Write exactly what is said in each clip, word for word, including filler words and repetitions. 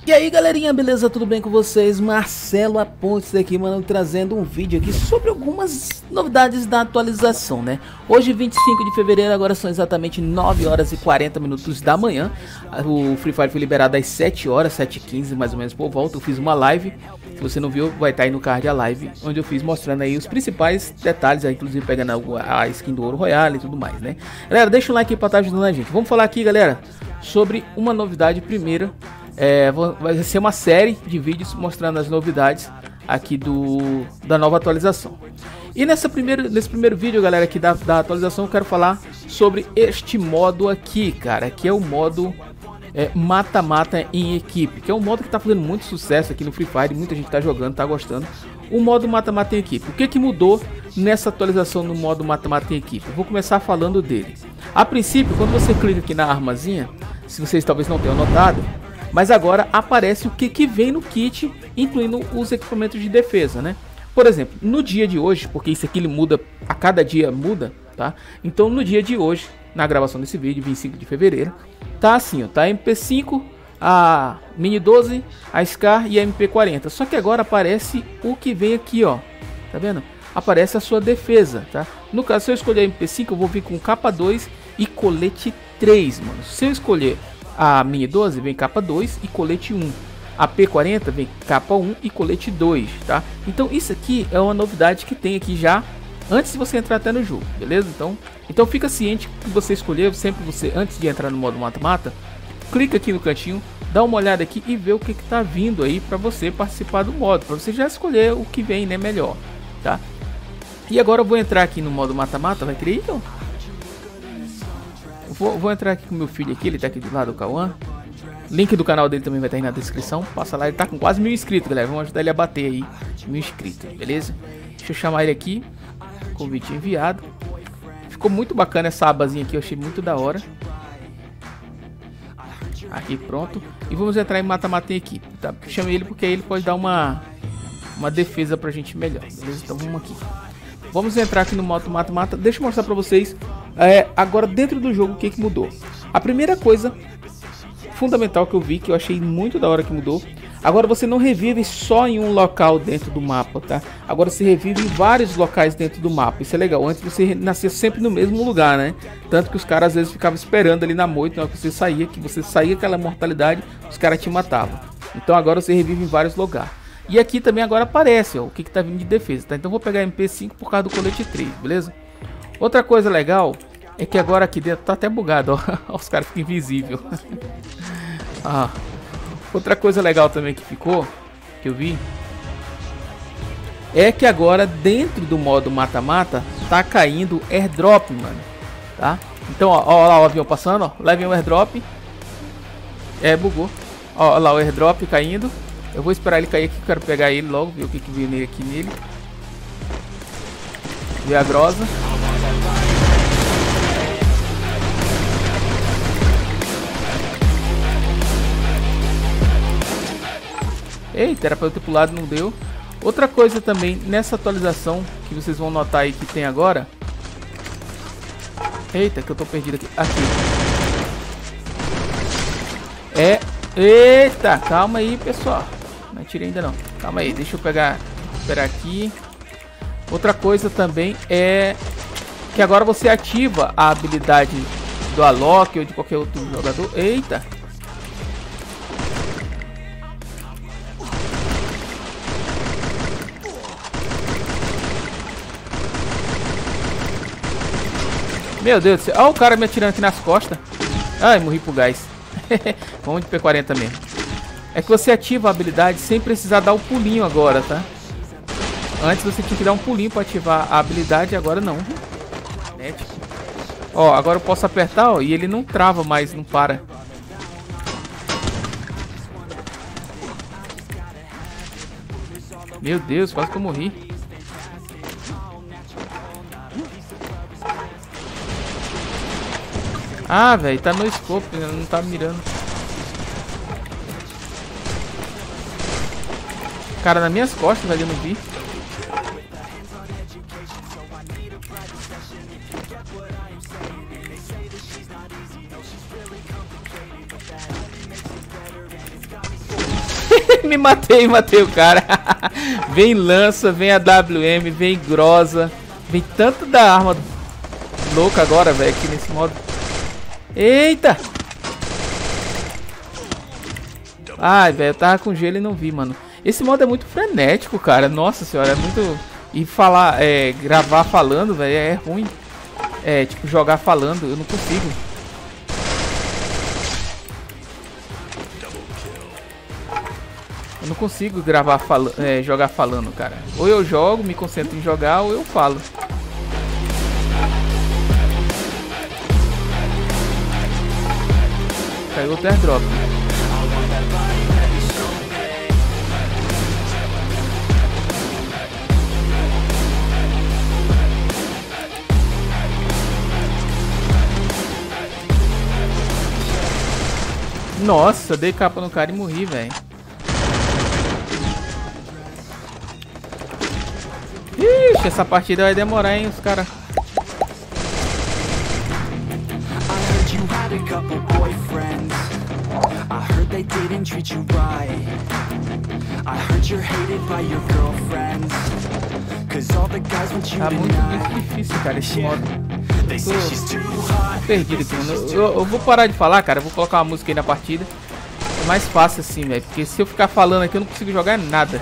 E aí galerinha, beleza? Tudo bem com vocês? Marcelo Apontes aqui, mano, trazendo um vídeo aqui sobre algumas novidades da atualização, né? Hoje, vinte e cinco de fevereiro, agora são exatamente nove horas e quarenta minutos da manhã. O Free Fire foi liberado às sete horas, sete e quinze mais ou menos por volta. Eu fiz uma live, se você não viu, vai estar aí no card a live, onde eu fiz mostrando aí os principais detalhes, aí, inclusive pegando a, a skin do Ouro Royale e tudo mais, né? Galera, deixa o like aí pra estar ajudando a gente. Vamos falar aqui, galera, sobre uma novidade primeira. É, vai ser uma série de vídeos mostrando as novidades aqui do da nova atualização. E nessa primeiro, nesse primeiro vídeo, galera, aqui da, da atualização, eu quero falar sobre este modo aqui, cara, que é o modo mata-mata é, em equipe, que é um modo que tá fazendo muito sucesso aqui no Free Fire, muita gente tá jogando, tá gostando. O modo mata-mata em equipe, o que que mudou nessa atualização no modo mata-mata em equipe? Eu vou começar falando dele. A princípio, quando você clica aqui na armazinha, se vocês talvez não tenham notado, mas agora aparece o que, que vem no kit, incluindo os equipamentos de defesa, né? Por exemplo, no dia de hoje, porque isso aqui ele muda, a cada dia muda, tá? Então no dia de hoje, na gravação desse vídeo, vinte e cinco de fevereiro, tá assim, ó, tá a M P cinco, a Mini doze, a Scar e a M P quarenta. Só que agora aparece o que vem aqui, ó, tá vendo? Aparece a sua defesa, tá? No caso, se eu escolher a M P cinco, eu vou vir com capa dois e colete três, mano. Se eu escolher a Mini doze, vem capa dois e colete um. A P quarenta vem capa um e colete dois, tá? Então isso aqui é uma novidade que tem aqui já antes de você entrar até no jogo, beleza? Então, então fica ciente que você escolher, sempre você, antes de entrar no modo mata-mata, clica aqui no cantinho, dá uma olhada aqui e vê o que que tá vindo aí para você participar do modo, para você já escolher o que vem, né, melhor, tá? E agora eu vou entrar aqui no modo mata-mata, vai querer ir, então? Vou, vou entrar aqui com meu filho aqui, ele tá aqui do lado, o Cauã. Link do canal dele também vai estar aí na descrição. Passa lá, ele tá com quase mil inscritos, galera. Vamos ajudar ele a bater aí mil inscritos, beleza? Deixa eu chamar ele aqui. Convite enviado. Ficou muito bacana essa abazinha aqui, eu achei muito da hora. Aqui, pronto. E vamos entrar em mata-mata em equipe, tá? Chamei ele porque aí ele pode dar uma, uma defesa pra gente melhor, beleza? Então vamos aqui. Vamos entrar aqui no modo mata-mata. Deixa eu mostrar pra vocês é, agora dentro do jogo o que que mudou. A primeira coisa fundamental que eu vi, que eu achei muito da hora que mudou. Agora você não revive só em um local dentro do mapa, tá? Agora você revive em vários locais dentro do mapa. Isso é legal. Antes você nascia sempre no mesmo lugar, né? Tanto que os caras às vezes ficavam esperando ali na moita, na hora que você saía, que você saía aquela mortalidade, os caras te matavam. Então agora você revive em vários lugares. E aqui também agora aparece, ó, o que que tá vindo de defesa, tá? Então vou pegar a M P cinco por causa do colete três, beleza? Outra coisa legal é que agora aqui dentro tá até bugado, ó. Os caras ficam invisíveis. Ah, outra coisa legal também que ficou, que eu vi, é que agora dentro do modo mata-mata tá caindo airdrop, mano, tá? Então, ó, ó lá o avião passando, ó, levem o airdrop. É, bugou. Ó, ó lá o airdrop caindo. Eu vou esperar ele cair aqui, eu quero pegar ele logo, ver o que que veio nele aqui nele. Ver a grosa. Eita, era pra eu ter pulado, não deu. Outra coisa também, nessa atualização, que vocês vão notar aí que tem agora. Eita, que eu tô perdido aqui. Aqui. É... Eita, calma aí, pessoal. Não atirei ainda não. Calma aí, deixa eu pegar... Esperar aqui. Outra coisa também é... que agora você ativa a habilidade do Alok ou de qualquer outro jogador. Eita. Meu Deus do céu. Olha o cara me atirando aqui nas costas. Ai, morri pro gás. Vamos de P quarenta mesmo. É que você ativa a habilidade sem precisar dar o pulinho agora, tá? Antes você tinha que dar um pulinho para ativar a habilidade, agora não. Ó, agora eu posso apertar, ó, e ele não trava mais, não para. Meu Deus, quase que eu morri. Ah, velho, tá no scope, não tá mirando. Cara, nas minhas costas, velho, eu não vi. Me matei, matei o cara. Vem lança, vem a W M, vem grosa. Vem tanto da arma louca agora, velho, aqui nesse modo. Eita! Ai, velho, eu tava com gelo e não vi, mano. Esse modo é muito frenético, cara. Nossa senhora, é muito... E falar, é, gravar falando, velho, é ruim. É, tipo, jogar falando, eu não consigo. Eu não consigo gravar, fala, é, jogar falando, cara. Ou eu jogo, me concentro em jogar, ou eu falo. Caiu outro airdrop. Nossa, dei capa no cara e morri, velho. Ixi, essa partida vai demorar, hein, os caras. Tá muito, muito difícil, cara, esse modo. Tô perdido aqui, mano. Eu, eu vou parar de falar, cara. Eu vou colocar uma música aí na partida. É mais fácil assim, velho. Porque se eu ficar falando aqui, eu não consigo jogar nada.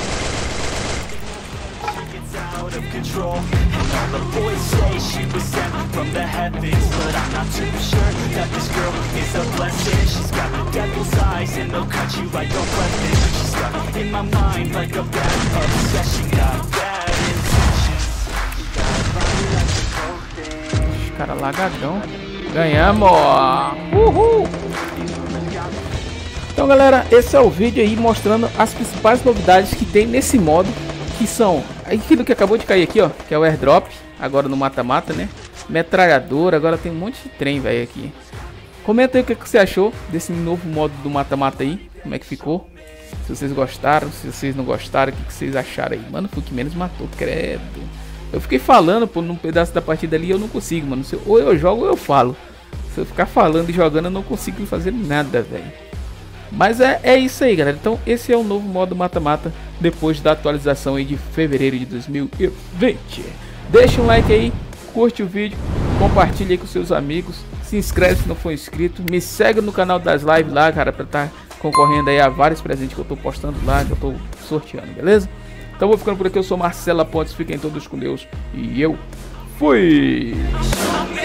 Cara, lagadão. Ganhamos! Uhul! Então, galera, esse é o vídeo aí mostrando as principais novidades que tem nesse modo, que são aquilo que acabou de cair aqui, ó, que é o airdrop, agora no mata-mata, né? Metralhadora, agora tem um monte de trem, velho, aqui. Comenta aí o que você achou desse novo modo do mata-mata aí, como é que ficou. Se vocês gostaram, se vocês não gostaram, o que vocês acharam aí. Mano, foi o que menos matou, credo. Eu fiquei falando, pô, num pedaço da partida ali, eu não consigo, mano. Se eu, ou eu jogo ou eu falo. Se eu ficar falando e jogando, eu não consigo fazer nada, velho. Mas é, é isso aí, galera. Então, esse é o novo modo mata-mata depois da atualização aí de fevereiro de dois mil e vinte. Deixa um like aí, curte o vídeo, compartilha aí com seus amigos, se inscreve se não for inscrito, me segue no canal das lives lá, cara, pra estar concorrendo aí a vários presentes que eu tô postando lá, que eu tô sorteando, beleza? Então vou ficando por aqui, eu sou Marcelo Pontes, fiquem todos com Deus e eu fui!